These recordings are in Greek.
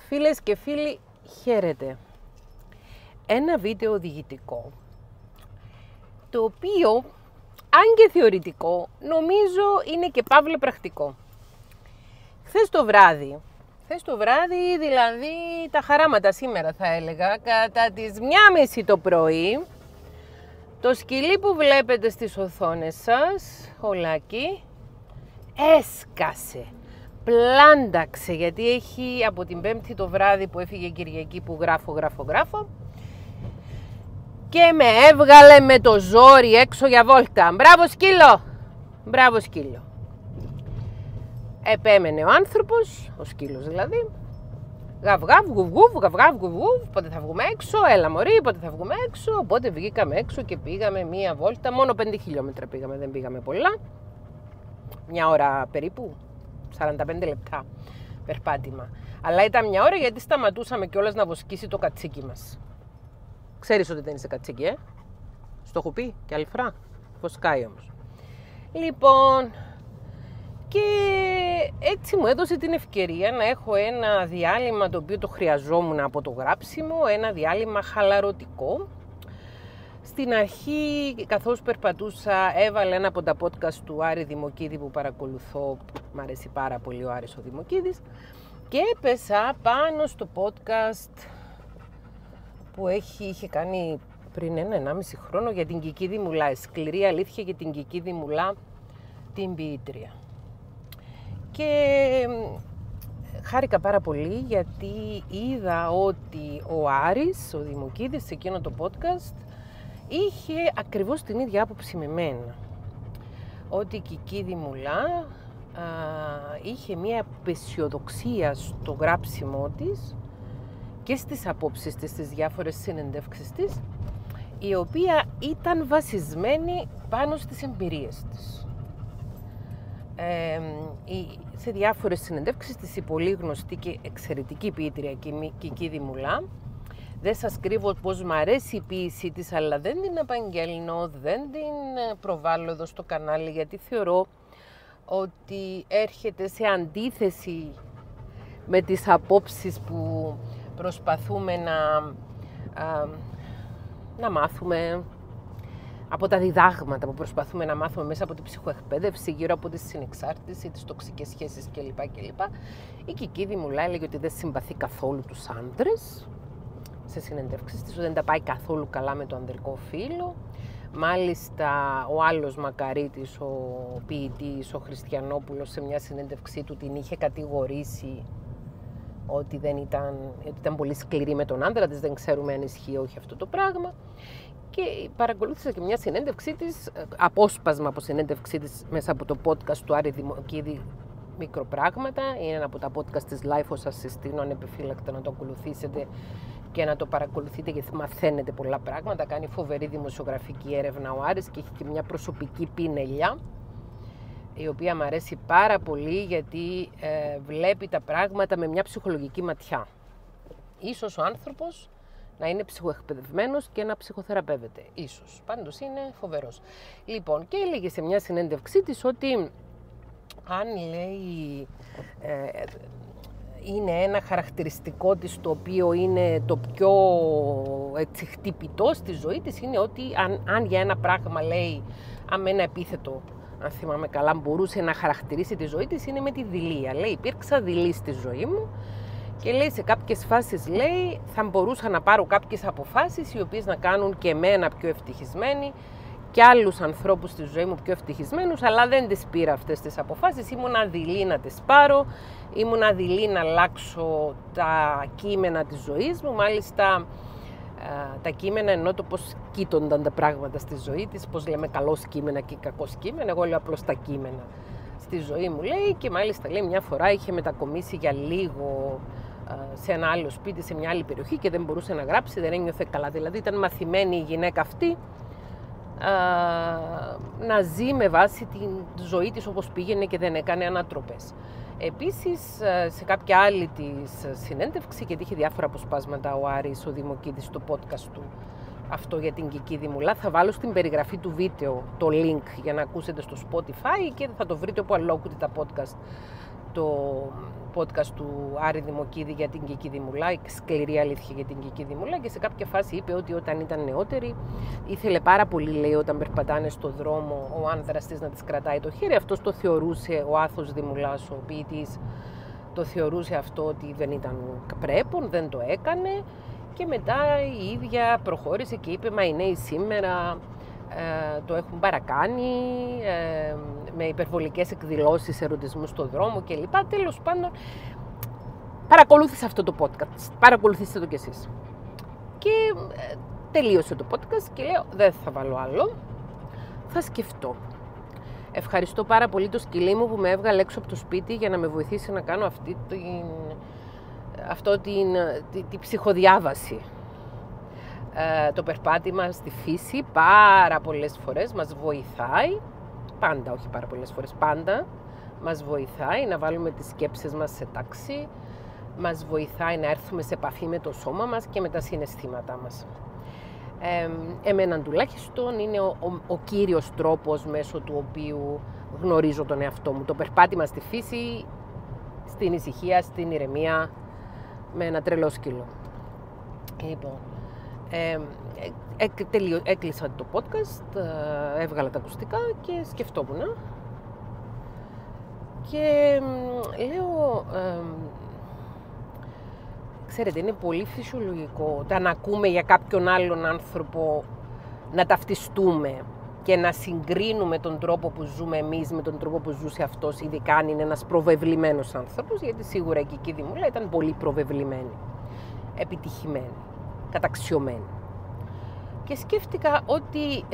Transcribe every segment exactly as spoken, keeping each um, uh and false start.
Φίλες και φίλοι, χαίρετε. Ένα βίντεο οδηγητικό, το οποίο, αν και θεωρητικό, νομίζω είναι και παύλα πρακτικό. Χθες το βράδυ, χθες το βράδυ, δηλαδή τα χαράματα σήμερα θα έλεγα, κατά τις μία και μισή το πρωί, το σκυλί που βλέπετε στις οθόνες σας, ο Λάκη, έσκασε. Πλάνταξε, γιατί έχει από την Πέμπτη το βράδυ που έφυγε Κυριακή που γράφω, γράφω, γράφω και με έβγαλε με το ζόρι έξω για βόλτα. Μπράβο σκύλο! Μπράβο σκύλο! Επέμενε ο άνθρωπος, ο σκύλος δηλαδή, γαβ γαβ, γουβ γουβ, γαβ γαβ, γουβ γουβ, πότε θα βγούμε έξω, έλα μωρί, πότε θα βγούμε έξω, οπότε βγήκαμε έξω και πήγαμε μία βόλτα, μόνο πέντε χιλιόμετρα πήγαμε, δεν πήγαμε πολλά, μια ώρα περίπου. σαράντα πέντε λεπτά περπάτημα. Αλλά ήταν μια ώρα γιατί σταματούσαμε κιόλας να βοσκήσει το κατσίκι μας. Ξέρεις ότι δεν είσαι κατσίκι, ε? Στο έχω πει και άλλη φορά. Βοσκάει όμως. Λοιπόν, και έτσι μου έδωσε την ευκαιρία να έχω ένα διάλειμμα το οποίο το χρειαζόμουν από το γράψιμο, ένα διάλειμμα χαλαρωτικό. Στην αρχή, καθώς περπατούσα, έβαλε ένα από τα podcast του Άρη Δημοκίδη που παρακολουθώ, μ' αρέσει πάρα πολύ ο Άρης ο Δημοκίδης, και έπεσα πάνω στο podcast που έχει, είχε κάνει πριν ένα, ενάμιση χρόνο για την Κική Δημουλά, η σκληρή αλήθεια για την Κική Δημουλά, την ποιήτρια. Και χάρηκα πάρα πολύ γιατί είδα ότι ο Άρης, ο Δημοκίδης, σε εκείνο το podcast, είχε ακριβώς την ίδια άποψη με μένα. Ότι η Κική Δημουλά α, είχε μια απεσιοδοξία στο γράψιμό της και στις απόψεις της, στις διάφορες συνεντεύξεις της, η οποία ήταν βασισμένη πάνω στις εμπειρίες της. Ε, σε διάφορες συνεντεύξεις της η πολύ γνωστή και εξαιρετική ποιήτρια Κική Δημουλά, δεν σας κρύβω πως μ' αρέσει η ποίησή της, αλλά δεν την απαγγέλνω, δεν την προβάλλω εδώ στο κανάλι, γιατί θεωρώ ότι έρχεται σε αντίθεση με τις απόψεις που προσπαθούμε να, α, να μάθουμε, από τα διδάγματα που προσπαθούμε να μάθουμε μέσα από την ψυχοεκπαίδευση, γύρω από τη συνεξάρτηση, τις τοξικές σχέσεις κλπ. κλπ. Η Κική Δημουλά έλεγε ότι δεν συμπαθεί καθόλου τους άντρες, σε συνεντεύξεις της, ότι δεν τα πάει καθόλου καλά με το ανδρικό φύλο. Μάλιστα ο άλλος Μακαρίτης, ο ποιητής, ο Χριστιανόπουλος, σε μια συνέντευξή του την είχε κατηγορήσει ότι, δεν ήταν, ότι ήταν πολύ σκληρή με τον άντρα της, δεν ξέρουμε αν ισχύει όχι αυτό το πράγμα. Και παρακολούθησα και μια συνέντευξή της, απόσπασμα από συνέντευξή της μέσα από το podcast του Άρη Δημοκίδη, Μικροπράγματα. Είναι ένα από τα podcast της Life, σας συστήνω ανεπιφύλακτα να το ακολουθήσετε και να το παρακολουθείτε, γιατί μαθαίνετε πολλά πράγματα. Κάνει φοβερή δημοσιογραφική έρευνα ο Άρης και έχει και μια προσωπική πινελιά, η οποία μου αρέσει πάρα πολύ γιατί ε, βλέπει τα πράγματα με μια ψυχολογική ματιά. Ίσως ο άνθρωπος να είναι ψυχοεκπαιδευμένος και να ψυχοθεραπεύεται. Ίσως. Πάντως είναι φοβερός. Λοιπόν, και έλεγε σε μια συνέντευξή της ότι αν λέει ε, είναι ένα χαρακτηριστικό της το οποίο είναι το πιο έτσι, χτυπητό στη ζωή της, είναι ότι αν, αν για ένα πράγμα λέει, αν με ένα επίθετο, αν θυμάμαι καλά, μπορούσε να χαρακτηρίσει τη ζωή της, είναι με τη δειλία. Λέει, υπήρξα δειλή στη ζωή μου και λέει σε κάποιες φάσεις, λέει, θα μπορούσα να πάρω κάποιες αποφάσεις οι οποίες να κάνουν και εμένα πιο ευτυχισμένη και άλλους ανθρώπους στη ζωή μου πιο ευτυχισμένους, αλλά δεν τις πήρα αυτές τις αποφάσεις. Ήμουν αδειλή να τις πάρω, ήμουν αδειλή να αλλάξω τα κείμενα της ζωής μου. Μάλιστα, τα κείμενα εννοώ το πώς κοίτονταν τα πράγματα στη ζωή της, πώς λέμε καλό κείμενα και κακό κείμενα. Εγώ λέω απλώς τα κείμενα στη ζωή μου, λέει, και μάλιστα λέει μια φορά είχε μετακομίσει για λίγο σε ένα άλλο σπίτι, σε μια άλλη περιοχή και δεν μπορούσε να γράψει, δεν ένιωθε καλά. Δηλαδή ήταν μαθημένη η γυναίκα αυτή να ζει με βάση τη ζωή της όπως πήγαινε και δεν έκανε ανατροπές. Επίσης, σε κάποια άλλη της συνέντευξη, γιατί είχε διάφορα αποσπάσματα ο Άρης ο Δημοκίδης στο podcast του, αυτό για την Κική Δημουλά, θα βάλω στην περιγραφή του βίντεο το link για να ακούσετε στο Spotify και θα το βρείτε όπου αλλού ακούτε τα podcast το podcast του Άρη Δημοκίδη για την Κική Δημουλά, σκληρή αλήθεια για την Κική Δημουλά, και σε κάποια φάση είπε ότι όταν ήταν νεότερη ήθελε πάρα πολύ, λέει, όταν περπατάνε στο δρόμο ο άνδρας της να της κρατάει το χέρι. Αυτός το θεωρούσε, ο Άθος Δημουλάς, ο ποιητής, το θεωρούσε αυτό ότι δεν ήταν πρέπον, δεν το έκανε, και μετά η ίδια προχώρησε και είπε, μα οι νέοι σήμερα ε, το έχουν παρακάνει, ε, με υπερβολικές εκδηλώσεις ερωτισμού στο δρόμο κλπ. Τέλος πάντων, παρακολούθησα αυτό το podcast, παρακολουθήστε το κι εσείς. Και ε, τελείωσε το podcast και λέω, δεν θα βάλω άλλο, θα σκεφτώ. Ευχαριστώ πάρα πολύ το σκυλί μου που με έβγαλε έξω από το σπίτι για να με βοηθήσει να κάνω αυτή την, αυτό την, την, την ψυχοδιάβαση. Ε, το περπάτημα στη φύση πάρα πολλές φορές μας βοηθάει, πάντα, όχι πάρα πολλές φορές, πάντα μας βοηθάει να βάλουμε τις σκέψεις μας σε τάξη, μας βοηθάει να έρθουμε σε επαφή με το σώμα μας και με τα συναισθήματά μας. Ε, εμέναν τουλάχιστον είναι ο, ο, ο κύριος τρόπος μέσω του οποίου γνωρίζω τον εαυτό μου. Το περπάτημα στη φύση, στην ησυχία, στην ηρεμία, με ένα τρελό σκύλο. Λοιπόν, ε, ε, τελείω, έκλεισα το podcast, ε, έβγαλα τα ακουστικά και σκεφτόμουν. Και ε, λέω... Ε, Ξέρετε, είναι πολύ φυσιολογικό όταν ακούμε για κάποιον άλλον άνθρωπο να ταυτιστούμε και να συγκρίνουμε τον τρόπο που ζούμε εμείς με τον τρόπο που ζούσε αυτός, ειδικά αν είναι ένας προβεβλημένος άνθρωπος, γιατί σίγουρα η Κική Δημουλά ήταν πολύ προβεβλημένη, επιτυχημένη, καταξιωμένη. Και σκέφτηκα ότι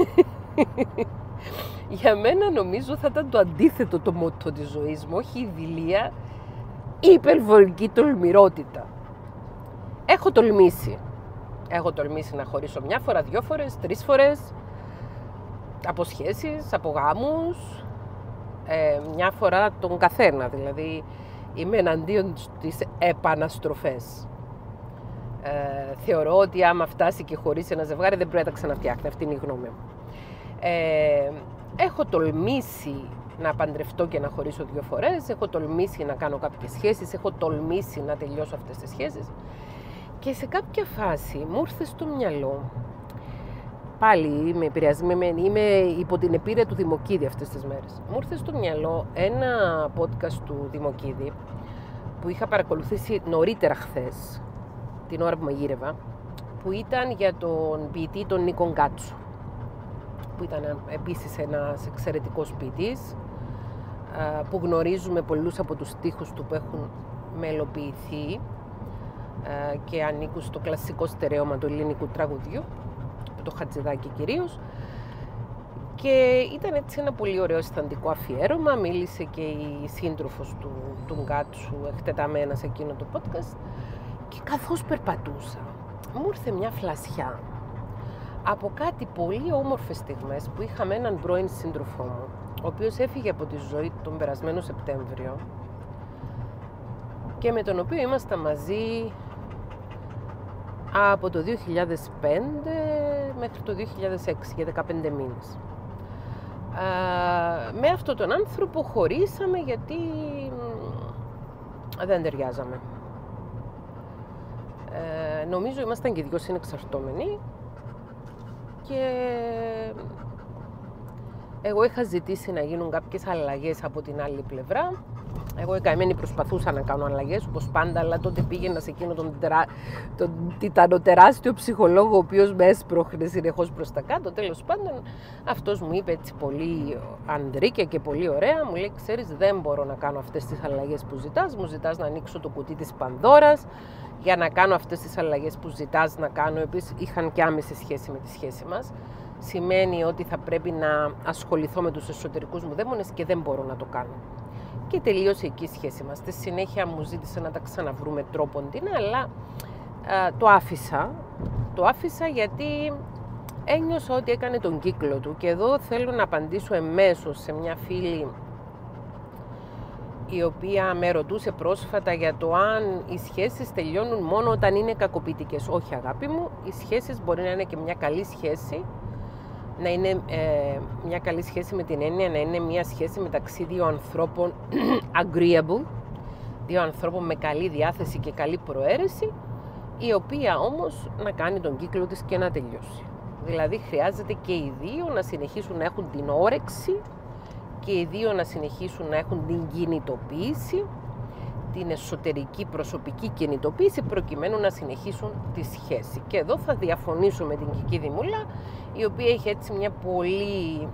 για μένα νομίζω θα ήταν το αντίθετο το μότο της ζωής μου, όχι η δειλία, η υπερβολική τολμηρότητα. Έχω τολμήσει. Έχω τολμήσει να χωρίσω μια φορά, δυο φορές, τρεις φορές, από σχέσεις, από γάμους, ε, μια φορά τον καθένα. Δηλαδή, είμαι εναντίον στις επαναστροφές. Ε, θεωρώ ότι άμα φτάσει και χωρίσει ένα ζευγάρι δεν πρέπει να τα ξαναφτιάχνει. Αυτή είναι η γνώμη μου. Ε, έχω τολμήσει να παντρευτώ και να χωρίσω δύο φορές, έχω τολμήσει να κάνω κάποιες σχέσεις, έχω τολμήσει να τελειώσω αυτές τις σχέσεις. Και σε κάποια φάση μου ήρθε στο μυαλό, πάλι είμαι επηρεασμένη, είμαι υπό την επίρρεια του Δημοκίδη αυτές τις μέρες, μου ήρθε στο μυαλό ένα podcast του Δημοκίδη που είχα παρακολουθήσει νωρίτερα χθες, την ώρα που μαγείρευα, που ήταν για τον ποιητή τον Νίκο Γκάτσο, που ήταν επίσης ένας εξαιρετικός ποιητής, που γνωρίζουμε πολλούς από τους στίχους του που έχουν μελοποιηθεί και ανήκουν στο κλασικό στερέωμα του ελληνικού τραγουδιού, το Χατζηδάκι κυρίως. Και ήταν έτσι ένα πολύ ωραίο αισθαντικό αφιέρωμα. Μίλησε και η σύντροφος του, του Γκάτσου εκτεταμένα σε εκείνο το podcast. Και καθώς περπατούσα, μου ήρθε μια φλασιά από κάτι πολύ όμορφες στιγμές που είχα με έναν πρώην σύντροφό μου, ο οποίος έφυγε από τη ζωή τον περασμένο Σεπτέμβριο και με τον οποίο ήμασταν μαζί από το δύο χιλιάδες πέντε μέχρι το δύο χιλιάδες έξι, για δεκαπέντε μήνες. Α, με αυτόν τον άνθρωπο χωρίσαμε γιατί δεν ταιριάζαμε. Ε, νομίζω ήμασταν και δυο συνεξαρτώμενοι και εγώ είχα ζητήσει να γίνουν κάποιες αλλαγές από την άλλη πλευρά. Εγώ η καημένη προσπαθούσα να κάνω αλλαγές όπως πάντα, αλλά τότε πήγαινα σε εκείνο τον, τερά... τον τιτανοτεράστιο ψυχολόγο, ο οποίος με έσπροχνε συνεχώς προς τα κάτω. Τέλος πάντων, αυτός μου είπε έτσι πολύ ανδρίκια και πολύ ωραία, μου λέει, ξέρεις, δεν μπορώ να κάνω αυτές τις αλλαγές που ζητάς, μου ζητάς να ανοίξω το κουτί της Πανδώρας για να κάνω αυτές τις αλλαγές που ζητάς να κάνω. Επίσης είχαν και άμεση σχέση με τη σχέση μας. Σημαίνει ότι θα πρέπει να ασχοληθώ με τους εσωτερικούς μου δαίμονες και δεν μπορώ να το κάνω. Και τελείωσε εκεί η σχέση μας. Στη συνέχεια μου ζήτησε να τα ξαναβρούμε τρόποντιν, αλλά α, το άφησα. Το άφησα γιατί ένιωσα ότι έκανε τον κύκλο του. Και εδώ θέλω να απαντήσω εμέσως σε μια φίλη η οποία με ρωτούσε πρόσφατα για το αν οι σχέσεις τελειώνουν μόνο όταν είναι κακοποιητικές. Όχι, αγάπη μου, οι σχέσεις μπορεί να είναι και μια καλή σχέση να είναι ε, μια καλή σχέση με την έννοια να είναι μια σχέση μεταξύ δύο ανθρώπων agreeable, δύο ανθρώπων με καλή διάθεση και καλή προαίρεση, η οποία όμως να κάνει τον κύκλο της και να τελειώσει. Δηλαδή χρειάζεται και οι δύο να συνεχίσουν να έχουν την όρεξη και οι δύο να συνεχίσουν να έχουν την κινητοποίηση, την εσωτερική προσωπική κινητοποίηση, προκειμένου να συνεχίσουν τη σχέση. Και εδώ θα διαφωνήσω με την Κική Δημούλα, η οποία έχει έτσι μια πολύ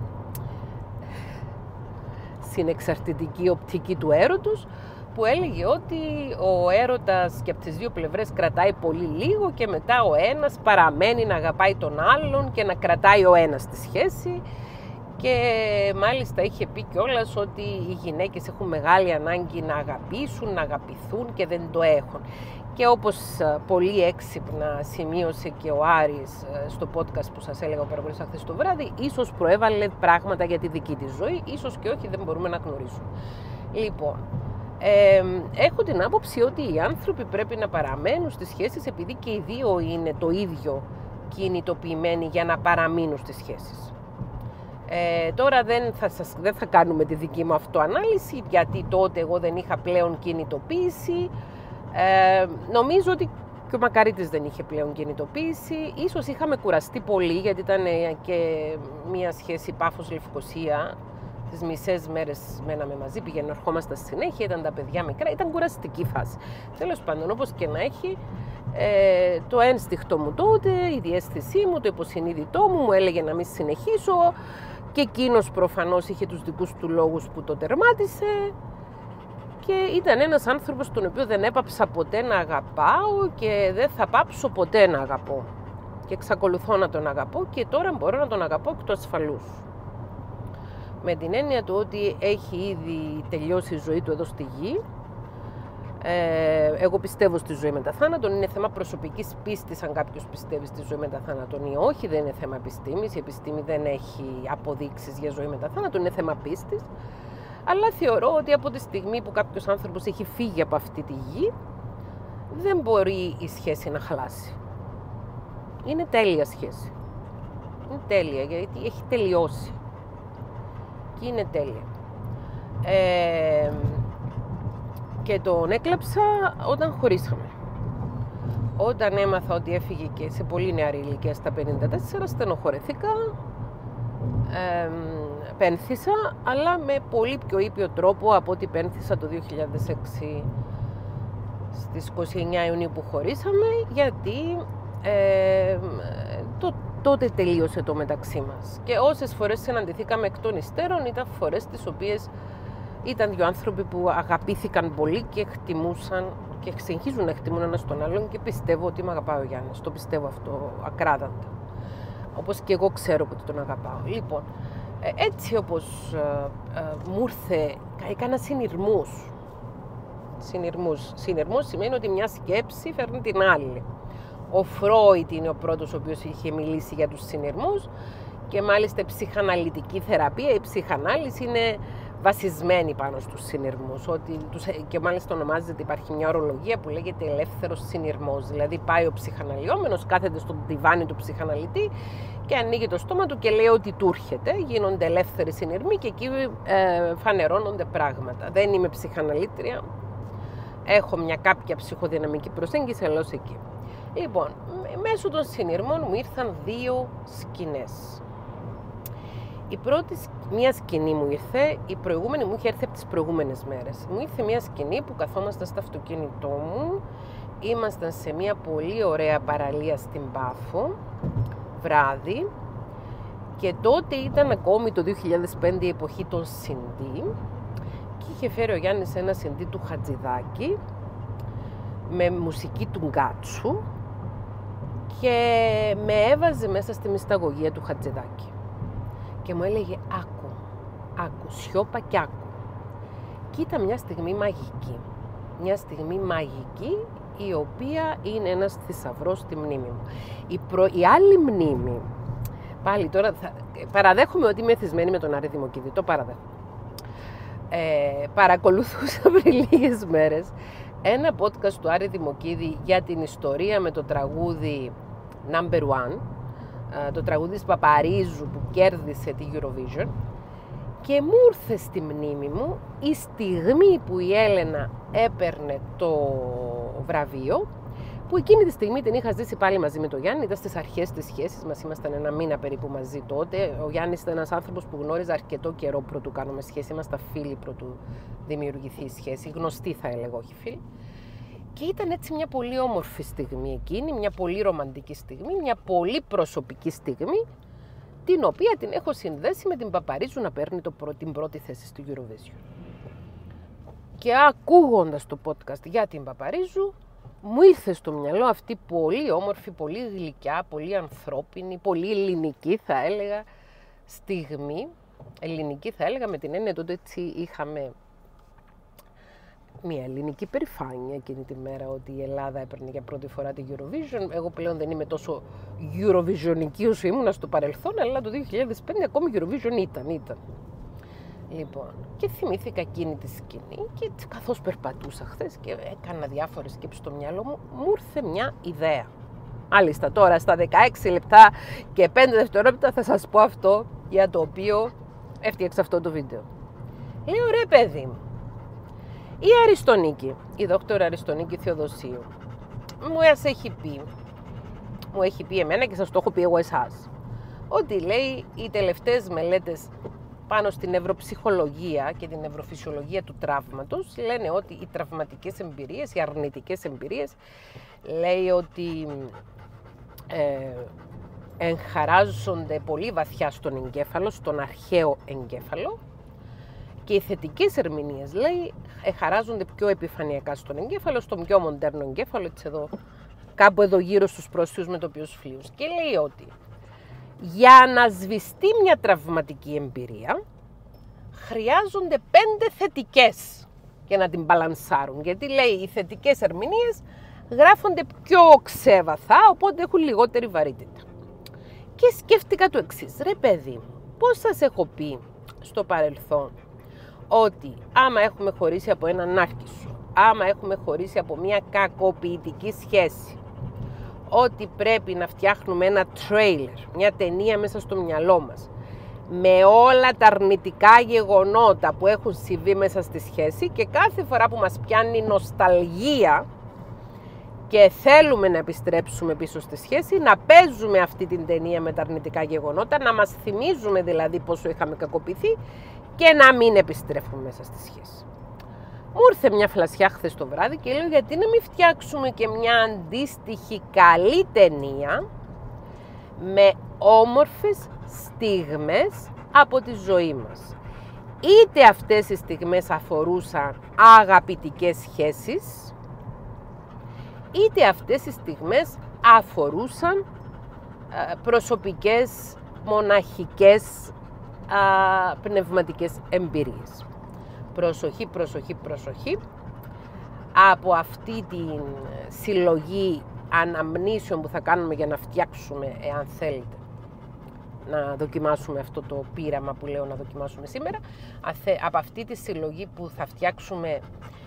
συνεξαρτητική οπτική του έρωτος, που έλεγε ότι ο έρωτας και από τις δύο πλευρές κρατάει πολύ λίγο και μετά ο ένας παραμένει να αγαπάει τον άλλον και να κρατάει ο ένας τη σχέση. Και μάλιστα είχε πει κιόλας ότι οι γυναίκες έχουν μεγάλη ανάγκη να αγαπήσουν, να αγαπηθούν και δεν το έχουν. Και όπως πολύ έξυπνα σημείωσε και ο Άρης στο podcast που σας έλεγα ο χθες το βράδυ, ίσως προέβαλε πράγματα για τη δική της ζωή, ίσως και όχι, δεν μπορούμε να γνωρίσουμε. Λοιπόν, ε, έχω την άποψη ότι οι άνθρωποι πρέπει να παραμένουν στις σχέσεις επειδή και οι δύο είναι το ίδιο κινητοποιημένοι για να παραμείνουν στις σχέσεις. Ε, τώρα δεν θα, σας, δεν θα κάνουμε τη δική μου αυτοανάλυση, γιατί τότε εγώ δεν είχα πλέον κινητοποίηση. Ε, νομίζω ότι και ο Μακαρίτης δεν είχε πλέον κινητοποίηση. Ίσως είχαμε κουραστεί πολύ, γιατί ήταν και μια σχέση Πάφος-Λευκοσία. Τις μισές μέρες μέναμε μαζί, πήγαινε, ερχόμαστε στη συνέχεια, ήταν τα παιδιά μικρά, ήταν κουραστική φάση. Τέλος πάντων, όπως και να έχει, ε, το ένστιχτο μου τότε, η διαίσθησή μου, το υποσυνείδητό μου, μου έλεγε να μην συνεχίσω και εκείνος προφανώς είχε τους δικούς του λόγους που το τερμάτισε και ήταν ένας άνθρωπος τον οποίο δεν έπαψα ποτέ να αγαπάω και δεν θα πάψω ποτέ να αγαπώ. Και εξακολουθώ να τον αγαπώ και τώρα μπορώ να τον αγαπώ εκ του ασφαλούς. Με την έννοια του ότι έχει ήδη τελειώσει η ζωή του εδώ στη γη. Ε, εγώ πιστεύω στη ζωή μετά θάνατον. Είναι θέμα προσωπικής πίστης αν κάποιος πιστεύει στη ζωή μετά θάνατον ή όχι. Δεν είναι θέμα επιστήμης. Η επιστήμη δεν έχει αποδείξεις για ζωή μετά θάνατον. Είναι θέμα πίστης. Αλλά θεωρώ ότι από τη στιγμή που κάποιος άνθρωπος έχει φύγει από αυτή τη γη, δεν μπορεί η σχέση να χαλάσει. Είναι τέλεια σχέση. Είναι τέλεια γιατί έχει τελειώσει. Και είναι τέλεια. Ε, και τον έκλαψα όταν χωρίσαμε. Όταν έμαθα ότι έφυγε και σε πολύ νεαρή ηλικία στα πενήντα τέσσερα, στενοχωρεθήκα, ε, πένθησα, αλλά με πολύ πιο ήπιο τρόπο από ό,τι πένθησα το δύο χιλιάδες έξι στις είκοσι εννέα Ιουνίου που χωρίσαμε, γιατί ε, το τότε τελείωσε το μεταξύ μας. Και όσες φορές συναντηθήκαμε εκ των υστέρων ήταν φορές τις οποίες ήταν δύο άνθρωποι που αγαπήθηκαν πολύ και χτιμούσαν και συνεχίζουν να εκτιμούν ένας τον άλλον και πιστεύω ότι με αγαπάει ο Γιάννης. Το πιστεύω αυτό ακράδαντα. Όπως και εγώ ξέρω ότι τον αγαπάω. Λοιπόν, έτσι όπως ε, ε, μου ήρθε, έκανα συνειρμούς. Συνειρμούς. Συνειρμούς σημαίνει ότι μια σκέψη φέρνει την άλλη. Ο Φρόιτ είναι ο πρώτος ο οποίος είχε μιλήσει για τους συνειρμούς και μάλιστα η ψυχαναλυτική θεραπεία, η ψυχανάλυση είναι βασισμένη πάνω στους συνειρμούς. Ότι τους, και μάλιστα ονομάζεται, υπάρχει μια ορολογία που λέγεται ελεύθερος συνειρμός. Δηλαδή πάει ο ψυχαναλυόμενος, κάθεται στο διβάνι του ψυχαναλυτή και ανοίγει το στόμα του και λέει ότι του έρχεται. Γίνονται ελεύθεροι συνειρμοί και εκεί ε, φανερώνονται πράγματα. Δεν είμαι ψυχαναλήτρια, έχω μια κάποια ψυχοδυναμική προσέγγιση, αλλά ως εκεί. Λοιπόν, μέσω των συνειρμών μου ήρθαν δύο σκηνές. Η πρώτη, μια σκηνή μου ήρθε, η προηγούμενη μου είχε έρθει από τις προηγούμενες μέρες. Μου ήρθε μια σκηνή που καθόμασταν στο αυτοκίνητό μου, ήμασταν σε μια πολύ ωραία παραλία στην Πάφο, βράδυ, και τότε ήταν ακόμη το δύο χιλιάδες πέντε η εποχή των σι ντι και είχε φέρει ο Γιάννης ένα σι ντι του Χατζηδάκη με μουσική του Γκάτσου και με έβαζε μέσα στη μυσταγωγία του Χατζηδάκη και μου έλεγε άκου, άκου, σιώπα κι άκου. Και ήταν μια στιγμή μαγική, μια στιγμή μαγική η οποία είναι ένας θησαυρός στη μνήμη μου. Η, προ... η άλλη μνήμη, πάλι τώρα θα... παραδέχομαι ότι είμαι εθισμένη με τον Άρη Δημοκίδη, το παραδέχομαι. Ε, παρακολουθούσα πριν λίγες μέρες ένα podcast του Άρη Δημοκίδη για την ιστορία με το τραγούδι Number One, το τραγούδι της Παπαρίζου που κέρδισε τη Eurovision, και μου ήρθε στη μνήμη μου η στιγμή που η Έλενα έπαιρνε το βραβείο, που εκείνη τη στιγμή την είχα ζήσει πάλι μαζί με τον Γιάννη. Ήταν στις αρχές της σχέσης μας, ήμασταν ένα μήνα περίπου μαζί τότε. Ο Γιάννης ήταν ένας άνθρωπος που γνώριζα αρκετό καιρό πρωτού κάνουμε σχέση. Ήμασταν φίλοι πρωτού δημιουργηθεί η σχέση, γνωστοί θα έλεγα, όχι φίλοι. Και ήταν έτσι μια πολύ όμορφη στιγμή εκείνη, μια πολύ ρομαντική στιγμή, μια πολύ προσωπική στιγμή, την οποία την έχω συνδέσει με την Παπαρίζου να παίρνει το, την πρώτη θέση στο Eurovision. Και ακούγοντας το podcast για την Παπαρίζου, μου ήρθε στο μυαλό αυτή πολύ όμορφη, πολύ γλυκιά, πολύ ανθρώπινη, πολύ ελληνική θα έλεγα στιγμή. Ελληνική θα έλεγα με την έννοια ότι έτσι είχαμε μια ελληνική περηφάνεια εκείνη τη μέρα ότι η Ελλάδα έπαιρνε για πρώτη φορά τη Eurovision. Εγώ πλέον δεν είμαι τόσο Eurovisionική όσο ήμουνα στο παρελθόν, αλλά το δύο χιλιάδες πέντε ακόμη Eurovision ήταν, ήταν. Λοιπόν, και θυμήθηκα εκείνη τη σκηνή και καθώς περπατούσα χθες και έκανα διάφορες σκέψεις στο μυαλό μου, μου ήρθε μια ιδέα. Μάλιστα τώρα στα δεκαέξι λεπτά και πέντε δευτερόλεπτα θα σας πω αυτό για το οποίο έφτιαξα αυτό το βίντεο. Λέω, ρε παιδί μου, η Αριστονίκη, η δόκτωρα Αριστονίκη Θεοδοσίου, μου έχει πει, μου έχει πει εμένα και σας το έχω πει εγώ εσάς, ότι λέει οι τελευταίες μελέτες πάνω στην νευροψυχολογία και την νευροφυσιολογία του τραύματος λένε ότι οι τραυματικές εμπειρίες, οι αρνητικές εμπειρίες, λέει ότι ε, εγχαράζονται πολύ βαθιά στον εγκέφαλο, στον αρχαίο εγκέφαλο, και οι θετικές ερμηνείες, λέει, εγχαράζονται πιο επιφανειακά στον εγκέφαλο, στον πιο μοντέρνο εγκέφαλο, έτσι εδώ, κάπου εδώ γύρω στους πρόσφυγους με τοπιούς φλοιούς. Και λέει ότι για να σβηστεί μια τραυματική εμπειρία χρειάζονται πέντε θετικές για να την μπαλανσάρουν. Γιατί λέει οι θετικές ερμηνείες γράφονται πιο ξέβαθα, οπότε έχουν λιγότερη βαρύτητα. Και σκέφτηκα το εξής, ρε παιδί μου, πώς σας έχω πει στο παρελθόν ότι άμα έχουμε χωρίσει από έναν άρκισο, άμα έχουμε χωρίσει από μια κακοποιητική σχέση, ότι πρέπει να φτιάχνουμε ένα τρέιλερ, μια ταινία μέσα στο μυαλό μας, με όλα τα αρνητικά γεγονότα που έχουν συμβεί μέσα στη σχέση, και κάθε φορά που μας πιάνει νοσταλγία και θέλουμε να επιστρέψουμε πίσω στη σχέση, να παίζουμε αυτή την ταινία με τα αρνητικά γεγονότα, να μας θυμίζουμε δηλαδή πόσο είχαμε κακοποιηθεί και να μην επιστρέφουμε μέσα στη σχέση. Μου ήρθε μια φλασιά χθες το βράδυ και λέω, γιατί να μην φτιάξουμε και μια αντίστοιχη καλή ταινία με όμορφες στιγμές από τη ζωή μας. Είτε αυτές οι στιγμές αφορούσαν αγαπητικές σχέσεις, είτε αυτές οι στιγμές αφορούσαν προσωπικές, μοναχικές, πνευματικές εμπειρίες. Προσοχή, προσοχή, προσοχή. Από αυτή τη συλλογή αναμνήσεων που θα κάνουμε για να φτιάξουμε, εάν θέλετε, να δοκιμάσουμε αυτό το πείραμα που λέω να δοκιμάσουμε σήμερα, από αυτή τη συλλογή που θα φτιάξουμε,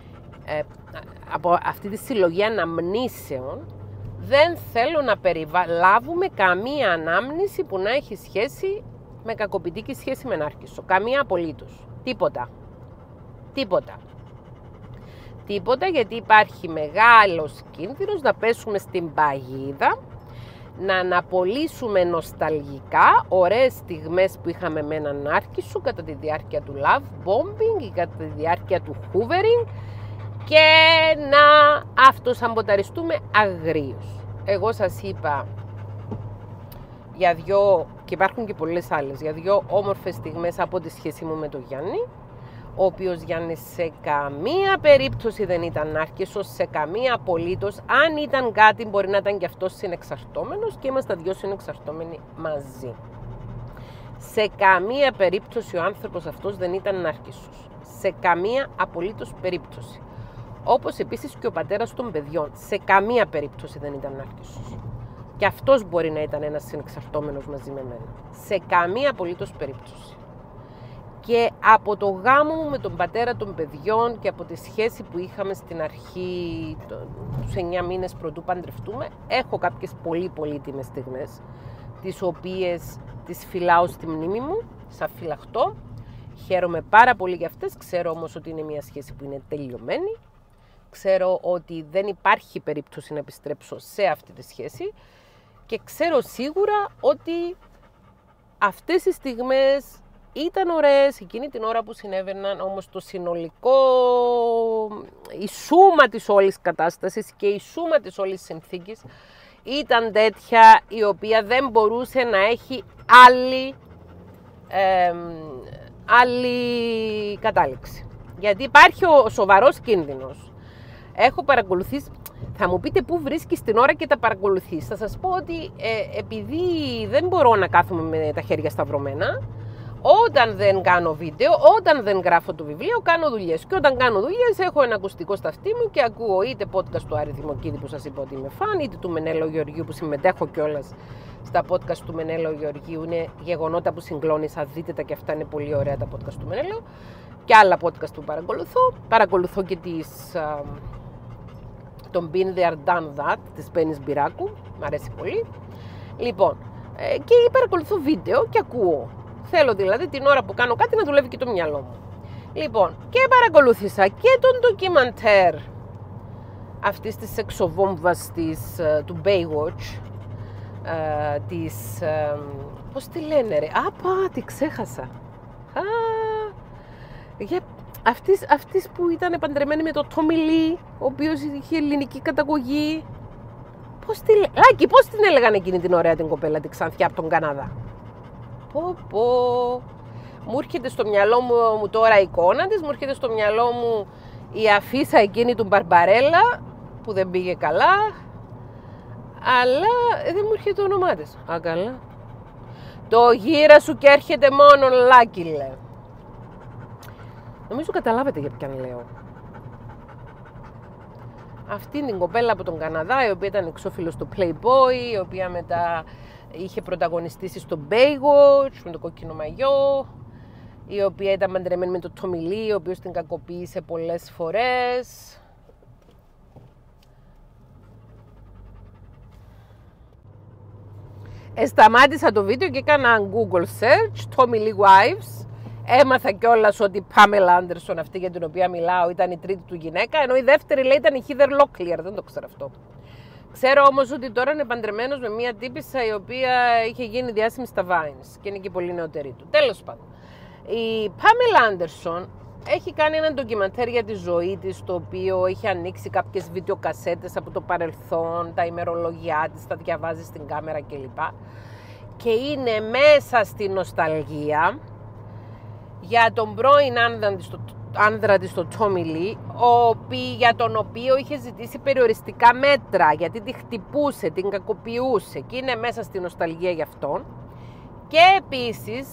από αυτή τη συλλογή αναμνήσεων, δεν θέλω να περιλάβουμε καμία ανάμνηση που να έχει σχέση με κακοποιητική σχέση με νάρκισσο. Καμία απολύτως. Τίποτα. Τίποτα. Τίποτα, γιατί υπάρχει μεγάλος κίνδυνος να πέσουμε στην παγίδα, να αναπολύσουμε νοσταλγικά ωραίες στιγμές που είχαμε με έναν νάρκισσο κατά τη διάρκεια του love bombing ή κατά τη διάρκεια του hoovering και να αυτοσαμποταριστούμε αγρίως. Εγώ σας είπα για δυο, και υπάρχουν και πολλές άλλες, για δυο όμορφες στιγμές από τη σχέση μου με τον Γιάννη, ο οποίος Γιάννης σε καμία περίπτωση δεν ήταν νάρκισσος, σε καμία απολύτως. Αν ήταν κάτι μπορεί να ήταν και αυτός συνεξαρτώμενος και είμαστε δυο συνεξαρτώμενοι μαζί. Σε καμία περίπτωση ο άνθρωπος αυτός δεν ήταν νάρκισσος. Σε καμία απολύτως περίπτωση. Όπως επίσης και ο πατέρας των παιδιών. Σε καμία περίπτωση δεν ήταν νάρκισσος. Και αυτός μπορεί να ήταν ένας συνεξαρτώμενος μαζί με μένα. Σε καμία απολύτως περίπτωση. Και από το γάμο μου με τον πατέρα των παιδιών και από τη σχέση που είχαμε στην αρχή, τους εννιά μήνες πρωτού παντρευτούμε, έχω κάποιες πολύ πολύτιμες στιγμές τις οποίες τις φυλάω στη μνήμη μου, σαν φυλαχτό. Χαίρομαι πάρα πολύ για αυτές, ξέρω όμως ότι είναι μια σχέση που είναι τελειωμένη. Ξέρω ότι δεν υπάρχει περίπτωση να επιστρέψω σε αυτή τη σχέση και ξέρω σίγουρα ότι αυτές οι στιγμές ήταν ωραίες εκείνη την ώρα που συνέβαιναν, όμως το συνολικό, η σούμα της όλης κατάστασης και η σούμα της όλης συνθήκης ήταν τέτοια η οποία δεν μπορούσε να έχει άλλη, ε, άλλη κατάληξη. Γιατί υπάρχει ο σοβαρός κίνδυνος. Έχω παρακολουθήσει, θα μου πείτε πού βρίσκεις την ώρα και τα παρακολουθείς. Θα σας πω ότι ε, επειδή δεν μπορώ να κάθομαι με τα χέρια σταυρωμένα, όταν δεν κάνω βίντεο, όταν δεν γράφω το βιβλίο, κάνω δουλειές. Και όταν κάνω δουλειές, έχω ένα ακουστικό στα αυτή μου και ακούω είτε podcast του Άρη Δημοκίδη που σας είπα ότι είμαι φαν, είτε του Μενέλαο Γεωργίου που συμμετέχω κιόλας στα podcast του Μενέλαο Γεωργίου. Είναι γεγονότα που συγκλώνησα, δείτε τα και αυτά είναι πολύ ωραία τα podcast του Μενέλαο. Και άλλα podcast που παρακολουθώ. Παρακολουθώ και τις, α, τον Been There Done That της Πέννης Μπυράκου. Μ' αρέσει πολύ. Λοιπόν, ε, και παρακολουθώ βίντεο και ακούω. Θέλω δηλαδή την ώρα που κάνω κάτι να δουλεύει και το μυαλό μου. Λοιπόν, και παρακολούθησα και τον ντοκιμαντέρ αυτής της εξοβόμβας της, του Baywatch, ε, της, ε, πώς τη λένε ρε, άπα, τη ξέχασα. Α, για, αυτής, αυτής που ήταν παντρεμένη με τον Τόμι Λι, ο οποίος είχε ελληνική καταγωγή. Πώς τη λένε, Λάκη, πώς την έλεγαν εκείνη την ωραία την κοπέλα, την Ξανθιά από τον Καναδά. Πω, πω. Μου έρχεται στο μυαλό μου τώρα η εικόνα της, μου έρχεται στο μυαλό μου η αφίσα εκείνη του Μπαρμπαρέλα που δεν πήγε καλά, αλλά δεν μου έρχεται το όνομά της. Α, καλά. Το γύρα σου και έρχεται μόνο Λάκη, λέει. Νομίζω καταλάβετε για ποιον λέω. Αυτή την κοπέλα από τον Καναδά, η οποία ήταν εξώφυλλος του Playboy, η οποία μετά είχε πρωταγωνιστήσει στο Baywatch με το κόκκινο μαγιό, η οποία ήταν παντρεμένη με τον Τόμι Λι, ο οποίος την κακοποίησε πολλές φορές. Εσταμάτησα το βίντεο και έκανα Google search, Τόμι Λι Wives. Έμαθα κιόλας ότι η Pamela Anderson, αυτή για την οποία μιλάω, ήταν η τρίτη του γυναίκα, ενώ η δεύτερη λέει ήταν η Heather Locklear, δεν το ξέρω αυτό. Ξέρω όμως ότι τώρα είναι παντρεμένος με μια τύπισσα η οποία είχε γίνει διάσημη στα Vines και είναι και πολύ νεότερη του. Τέλος πάντων, η Pamela Anderson έχει κάνει ένα ντοκιμαντέρ για τη ζωή της, το οποίο έχει ανοίξει κάποιες βιντεοκασέτες από το παρελθόν, τα ημερολογιά της, τα διαβάζει στην κάμερα κλπ. Και είναι μέσα στη νοσταλγία για τον πρώην άνδρα της, το, άνδρα της, τον Τόμι Λι, για τον οποίο είχε ζητήσει περιοριστικά μέτρα, γιατί τη χτυπούσε, την κακοποιούσε και είναι μέσα στη νοσταλγία γι' αυτόν. Και επίσης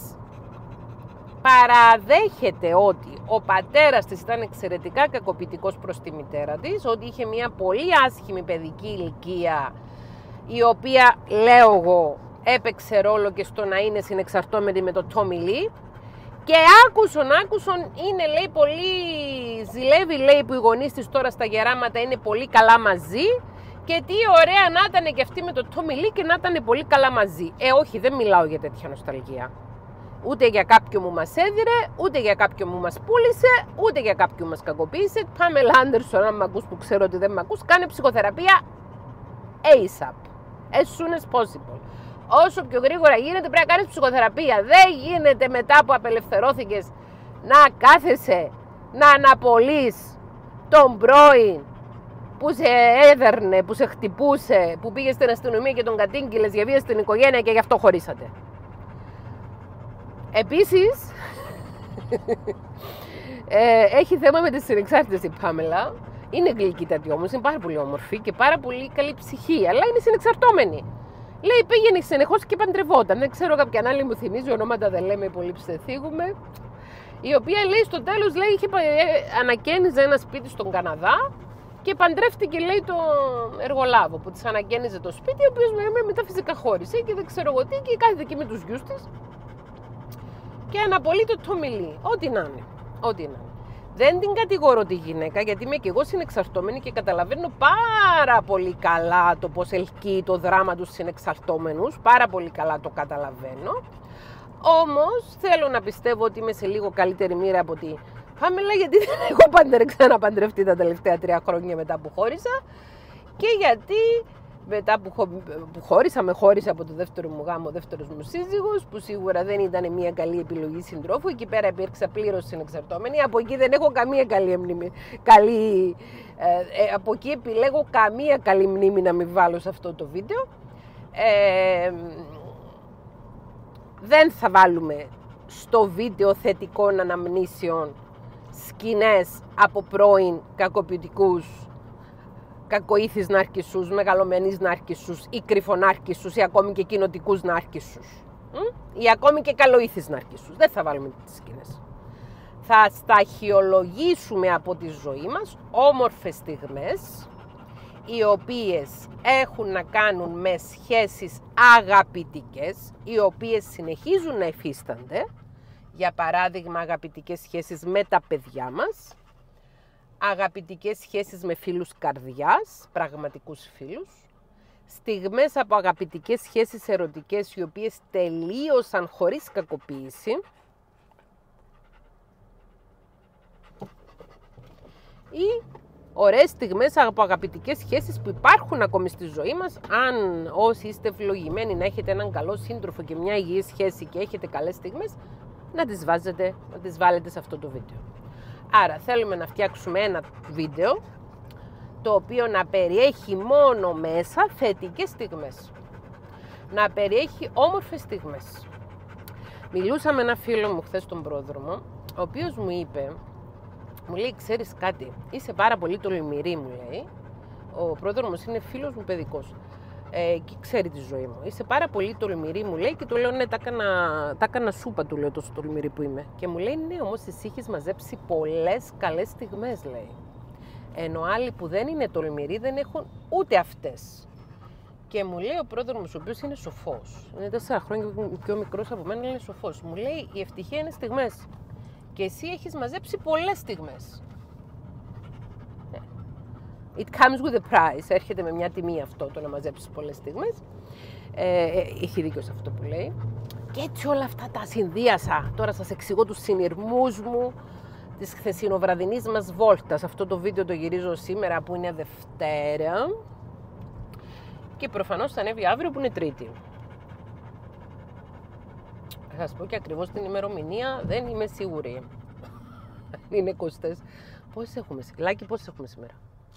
παραδέχεται ότι ο πατέρας της ήταν εξαιρετικά κακοποιητικός προς τη μητέρα της, ότι είχε μια πολύ άσχημη παιδική ηλικία, η οποία, λέω εγώ, έπαιξε ρόλο και στο να είναι συνεξαρτώμενη με τον Τόμι Λι. Και άκουσον, άκουσον, είναι λέει πολύ, ζηλεύει λέει που οι γονείς της τώρα στα γεράματα είναι πολύ καλά μαζί και τι ωραία να ήταν και αυτή με τον Τόμι Λι και να ήταν πολύ καλά μαζί. Ε, όχι, δεν μιλάω για τέτοια νοσταλγία. Ούτε για κάποιον που μας έδιρε, ούτε για κάποιον που μας πούλησε, ούτε για κάποιον που μας κακοποίησε. Pamela Anderson, αν με ακούς που ξέρω ότι δεν με ακούς, κάνε ψυχοθεραπεία έι σαπ, as soon as possible. Όσο πιο γρήγορα γίνεται πρέπει να κάνεις ψυχοθεραπεία. Δεν γίνεται μετά που απελευθερώθηκες να κάθεσαι να αναπολύεις τον πρώην που σε έδερνε, που σε χτυπούσε, που πήγες στην αστυνομία και τον κατήγγειλες για βία στην οικογένεια και γι' αυτό χωρίσατε. Επίσης, ε, έχει θέμα με τις συνεξάρτητες η Πάμελα. Είναι γλυκύτατη όμως, είναι πάρα πολύ όμορφη και πάρα πολύ καλή ψυχή, αλλά είναι συνεξαρτώμενη. Λέει πήγαινε συνεχώς και παντρευόταν. Δεν ξέρω κάποια άλλη μου θυμίζει, ονόματα δεν λέμε, πολύ ψεθίγουμε. Η οποία λέει στο τέλος λέει, είχε, ανακαίνιζε ένα σπίτι στον Καναδά και παντρεύτηκε λέει τον εργολάβο που της ανακαίνιζε το σπίτι, ο οποίος μετά φυσικά χώρισε και δεν ξέρω εγώ τι και κάθεται εκεί με τους γιους της και αναπολύει το Τόμι Λι. Ό,τι να είναι. Ό,τι να είναι. Δεν την κατηγορώ τη γυναίκα, γιατί είμαι και εγώ συνεξαρτώμενη και καταλαβαίνω πάρα πολύ καλά το πώς ελκύει το δράμα τους συνεξαρτώμενους. Πάρα πολύ καλά το καταλαβαίνω. Όμως θέλω να πιστεύω ότι είμαι σε λίγο καλύτερη μοίρα από τη Πάμελα, γιατί δεν έχω πάντα ξαναπαντρευτεί τα τελευταία τρία χρόνια μετά που χώρισα και γιατί μετά που, χω... που χώρισα, με χώρισα από το δεύτερο μου γάμο, ο δεύτερος μου σύζυγος, που σίγουρα δεν ήταν μια καλή επιλογή συντρόφου. Εκεί πέρα υπήρξα πλήρως συνεξαρτώμενη. Από εκεί δεν έχω καμία καλή μνήμη. Καλή... Ε, ε, από εκεί επιλέγω καμία καλή μνήμη να μην βάλω σε αυτό το βίντεο. Ε, δεν θα βάλουμε στο βίντεο θετικών αναμνήσεων σκηνές από πρώην κακοποιητικούς, κακοήθης νάρκισσους, μεγαλωμένης νάρκισσους ή κρυφονάρκισσους ή ακόμη και κοινοτικούς νάρκισσους ή ακόμη και καλοήθης νάρκισσους. Δεν θα βάλουμε τις σκηνές. Θα σταχυολογήσουμε από τη ζωή μας όμορφες στιγμές, οι οποίες έχουν να κάνουν με σχέσεις αγαπητικές, οι οποίες συνεχίζουν να υφίστανται. Για παράδειγμα, αγαπητικές σχέσεις με τα παιδιά μας, αγαπητικές σχέσεις με φίλους καρδιάς, πραγματικούς φίλους, στιγμές από αγαπητικές σχέσεις ερωτικές, οι οποίες τελείωσαν χωρίς κακοποίηση, ή ωραίες στιγμές από αγαπητικές σχέσεις που υπάρχουν ακόμη στη ζωή μας. Αν όσοι είστε ευλογημένοι να έχετε έναν καλό σύντροφο και μια υγιή σχέση και έχετε καλές στιγμές, να τις βάζετε, να τις βάλετε σε αυτό το βίντεο. Άρα θέλουμε να φτιάξουμε ένα βίντεο το οποίο να περιέχει μόνο μέσα θετικές στιγμές. Να περιέχει όμορφες στιγμές. Μιλούσα με ένα φίλο μου χθες στον πρόδρομο, ο οποίος μου είπε, μου λέει, ξέρεις κάτι, είσαι πάρα πολύ τολμηρή, μου λέει. Ο πρόδρομος είναι φίλος μου παιδικός ε, και ξέρει τη ζωή μου. Είσαι πάρα πολύ τολμηρή, μου λέει, και του λέω, ναι, τα έκανα, τα έκανα σούπα, του λέω, τόσο τολμηρή που είμαι. Και μου λέει, ναι, όμως εσύ έχεις μαζέψει πολλές καλές στιγμές, λέει. Ενώ άλλοι που δεν είναι τολμηροί δεν έχουν ούτε αυτές. Και μου λέει ο πρόδρομος, ο οποίος είναι σοφός, είναι τέσσερα χρόνια πιο μικρός από μένα, είναι σοφός. Μου λέει, η ευτυχία είναι στιγμές. Και εσύ έχεις μαζέψει πολλές στιγμές. It comes with a price. Έρχεται με μια τιμή αυτό το να μαζέψεις πολλές στιγμές. Ε, έχει δίκιο σε αυτό που λέει. Και έτσι όλα αυτά τα συνδύασα. Τώρα σας εξηγώ τους συνειρμούς μου της χθεσινοβραδινής μας βόλτας. Αυτό το βίντεο το γυρίζω σήμερα που είναι Δευτέρα. Και προφανώς θα ανέβει αύριο που είναι Τρίτη. Θα σας πω και ακριβώς την ημερομηνία, δεν είμαι σίγουρη. Είναι είκοσι. Πόσες έχουμε σήμερα, Λάκη, πόσες έχουμε σήμερα.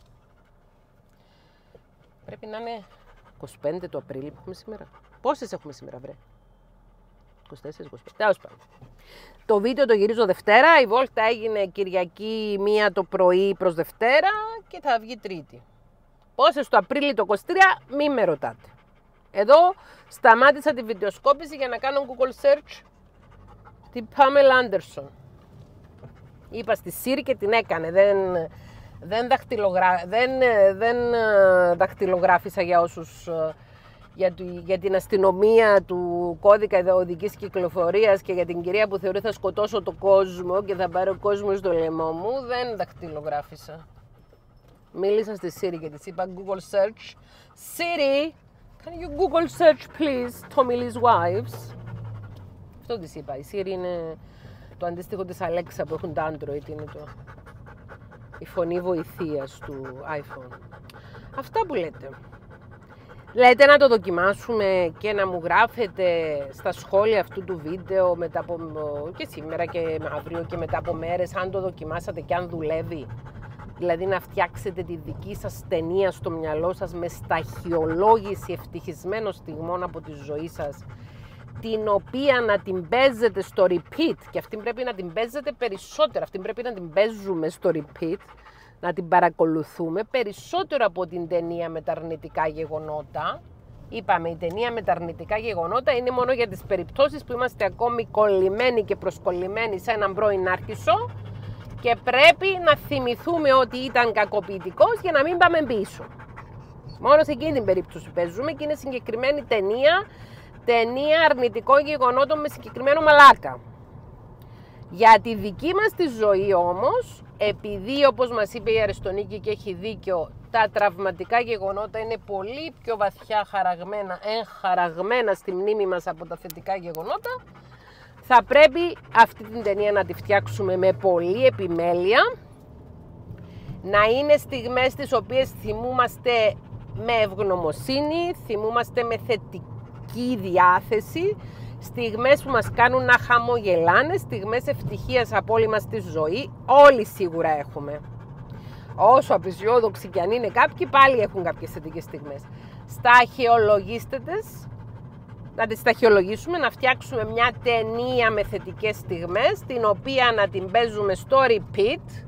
Πρέπει να είναι είκοσι πέντε του Απρίλη που έχουμε σήμερα. Πόσες έχουμε σήμερα, βρε. είκοσι τέσσερα, είκοσι πέντε, τέλος πάντων. Το βίντεο το γυρίζω Δευτέρα, η βόλτα έγινε Κυριακή μία το πρωί προς Δευτέρα και θα βγει Τρίτη. Πόσες του Απρίλη το είκοσι τρία, μη με ρωτάτε. Εδώ σταμάτησα τη βιντεοσκόπηση για να κάνω Google search την Pamela Anderson. Είπα στη Siri και την έκανε. Δεν, δεν, δαχτυλογρα... δεν, δεν δαχτυλογράφησα για όσους... Για, για την αστυνομία του κώδικα οδικής κυκλοφορίας και για την κυρία που θεωρεί θα σκοτώσω τον κόσμο και θα πάρω κόσμο στο λαιμό μου. Δεν δαχτυλογράφησα. Μίλησα στη Siri και της είπα Google search. Siri, can you Google search please Tommy Lee's wives? Αυτό της είπα. Η Siri είναι το αντίστοιχο της Alexa που έχουν τα Android. Είναι το... η φωνή βοηθείας του iPhone. Αυτά που λέτε. Λέτε να το δοκιμάσουμε και να μου γράφετε στα σχόλια αυτού του βίντεο μετά από, και σήμερα και αύριο και μετά από μέρες αν το δοκιμάσατε και αν δουλεύει. Δηλαδή να φτιάξετε τη δική σας ταινία στο μυαλό σας με σταχυολόγηση ευτυχισμένων στιγμών από τη ζωή σας, την οποία να την παίζετε στο repeat, και αυτή πρέπει να την παίζετε περισσότερο, αυτή πρέπει να την παίζουμε στο repeat, να την παρακολουθούμε περισσότερο από την ταινία με τα αρνητικά γεγονότα. Είπαμε, η ταινία με τα αρνητικά γεγονότα είναι μόνο για τις περιπτώσεις που είμαστε ακόμη κολλημένοι και προσκολλημένοι σε έναν πρώην άρχισο και πρέπει να θυμηθούμε ότι ήταν κακοποιητικός για να μην πάμε πίσω. Μόνο σε εκείνη την περίπτωση παίζουμε και είναι συγκεκριμένη ταινία, ταινία αρνητικών γεγονότων με συγκεκριμένο μαλάκα. Για τη δική μας τη ζωή όμως επειδή όπως μας είπε η Αριστονίκη και έχει δίκιο, τα τραυματικά γεγονότα είναι πολύ πιο βαθιά χαραγμένα, εγχαραγμένα στη μνήμη μας από τα θετικά γεγονότα, θα πρέπει αυτή την ταινία να τη φτιάξουμε με πολλή επιμέλεια, να είναι στιγμές τις οποίες θυμούμαστε με ευγνωμοσύνη, θυμούμαστε με θετική διάθεση, στιγμές που μας κάνουν να χαμογελάνε, στιγμές ευτυχίας από όλη μας τη ζωή. Όλοι σίγουρα έχουμε. Όσο απεσιόδοξοι κι αν είναι κάποιοι, πάλι έχουν κάποιες θετικές στιγμές. Σταχυολογήστε τες, να τις σταχυολογήσουμε, να φτιάξουμε μια ταινία με θετικές στιγμές, την οποία να την παίζουμε στο repeat,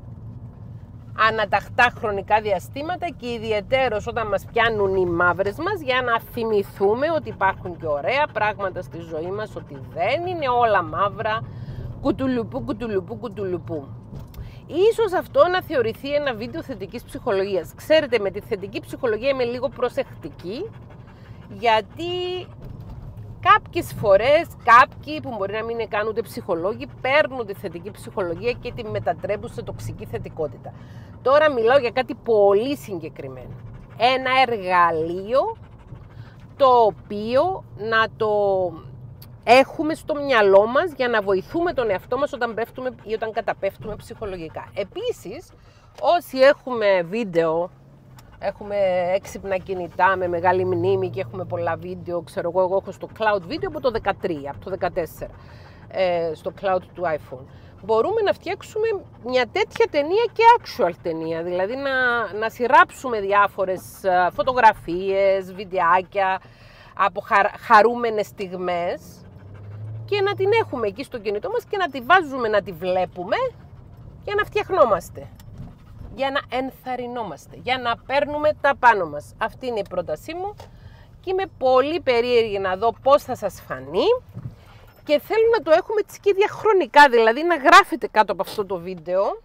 αναταχτά χρονικά διαστήματα και ιδιαιτέρως όταν μας πιάνουν οι μαύρες μας, για να θυμηθούμε ότι υπάρχουν και ωραία πράγματα στη ζωή μας, ότι δεν είναι όλα μαύρα, κουτουλουπού, κουτουλουπού, κουτουλουπού. Ίσως αυτό να θεωρηθεί ένα βίντεο θετικής ψυχολογίας. Ξέρετε, με τη θετική ψυχολογία είμαι λίγο προσεκτική, γιατί κάποιες φορές κάποιοι που μπορεί να μην είναι καν ούτε ψυχολόγοι παίρνουν τη θετική ψυχολογία και τη μετατρέπουν σε τοξική θετικότητα. Τώρα μιλάω για κάτι πολύ συγκεκριμένο. Ένα εργαλείο το οποίο να το έχουμε στο μυαλό μας για να βοηθούμε τον εαυτό μας όταν πέφτουμε ή όταν καταπέφτουμε ψυχολογικά. Επίσης, όσοι έχουμε βίντεο, έχουμε έξυπνα κινητά με μεγάλη μνήμη και έχουμε πολλά βίντεο, ξέρω εγώ, εγώ έχω στο cloud βίντεο από το δεκατρία, από το δεκατέσσερα, ε, στο cloud του iPhone. Μπορούμε να φτιάξουμε μια τέτοια ταινία και actual ταινία, δηλαδή να, να σειράψουμε διάφορες φωτογραφίες, βιντεάκια από χαρ, χαρούμενες στιγμές και να την έχουμε εκεί στο κινητό μας και να τη βάζουμε, να τη βλέπουμε για να φτιαχνόμαστε, για να ενθαρρυνόμαστε, για να παίρνουμε τα πάνω μας. Αυτή είναι η πρότασή μου και είμαι πολύ περίεργη να δω πώς θα σας φανεί και θέλω να το έχουμε έτσι και διαχρονικά, δηλαδή να γράφετε κάτω από αυτό το βίντεο,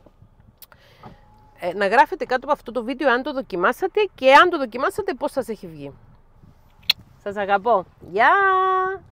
ε, να γράφετε κάτω από αυτό το βίντεο αν το δοκιμάσατε και αν το δοκιμάσατε πώς σας έχει βγει. Σας αγαπώ. Γεια!